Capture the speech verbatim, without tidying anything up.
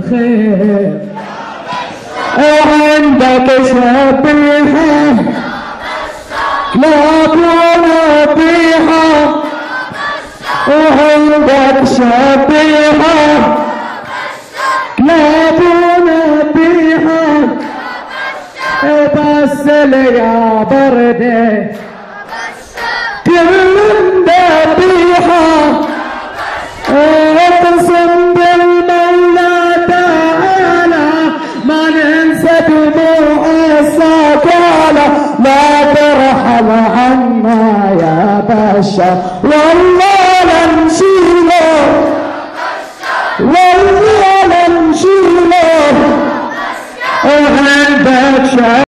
الخير وعندك شبيحة لا نبيحة وعندك شبيحة لا نبيحة بس يا بردي كل ذبيحة اقسم بالمولى تعالى ما ننسى دموع السكالة لا ترحل عنا يا بشر والله لا نشيله والله لا نشيله وعندك